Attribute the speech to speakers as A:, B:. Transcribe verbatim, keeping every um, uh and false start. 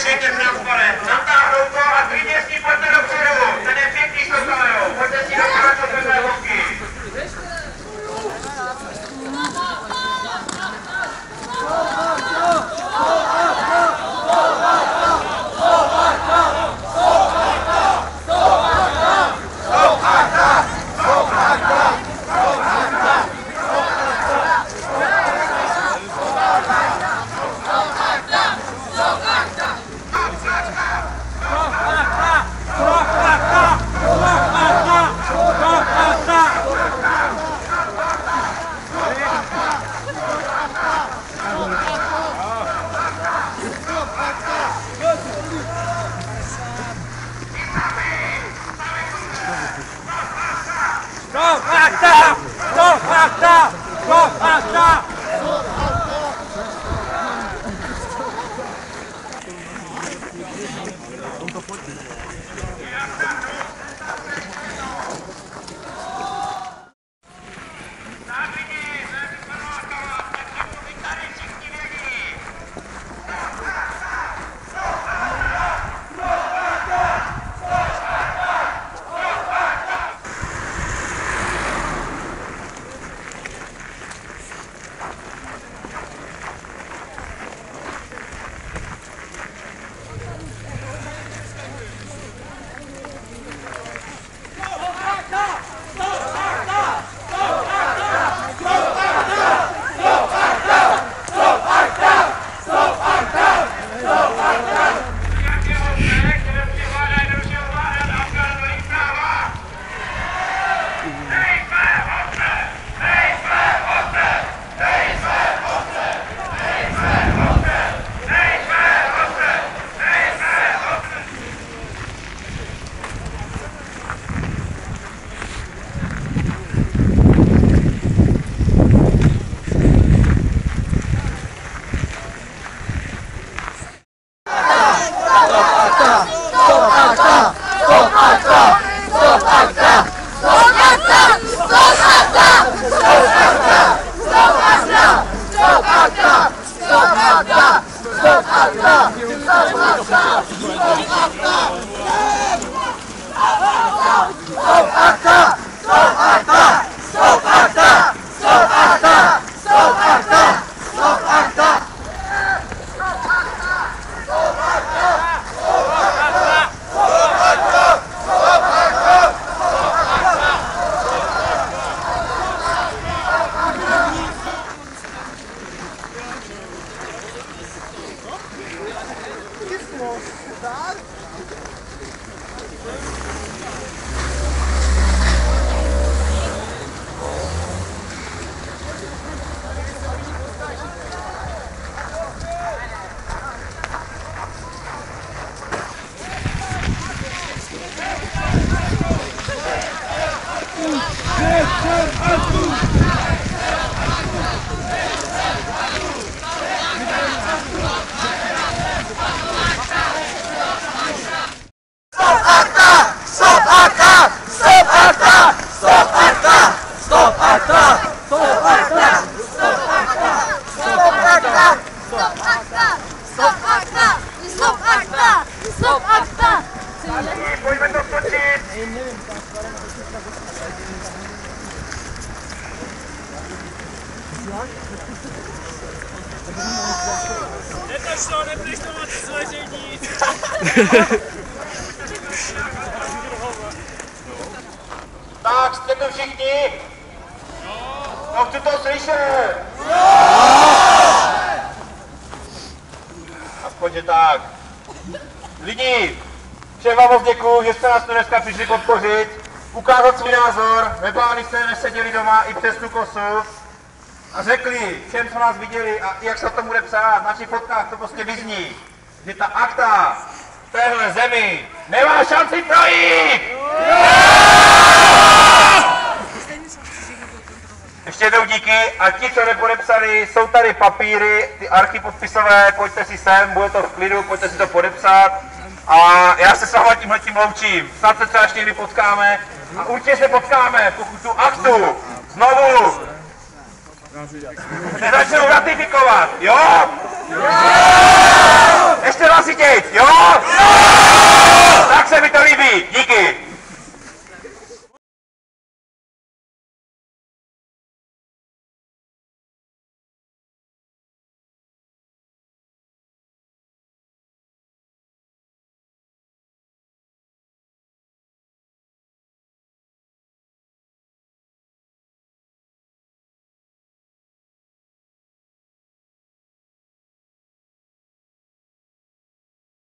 A: Odešejte transparent, natáhnou to a klidně s tím pojďte dopředu. Ten je pěkný šotájo, pojďte si dokárat do své hokky.
B: Nedošlo, nebudeš to moc zveřejnit.
A: Tak, jste tu všichni? No, chci to slyšet. Aspoň, že tak. Lidi, všem vám moc děkuju, že jste nás tu dneska přišli podpořit, ukázat svůj názor, nebáli jste, neseděli doma i přes tu kosu a řekli všem, co nás viděli a jak se to bude psát, na našich fotkách to prostě vyzní, že ta akta v téhle zemi nemá šanci projít! Ještě jednou díky a ti, co nepodepsali, jsou tady papíry, ty archy podpisové, pojďte si sem, bude to v klidu, pojďte si to podepsat. A já se s váma tímhletím loučím. Snad se třeba ještě někdy potkáme a určitě se potkáme, pokud tu aktu znovu nezačnou ratifikovat, jo? Jo!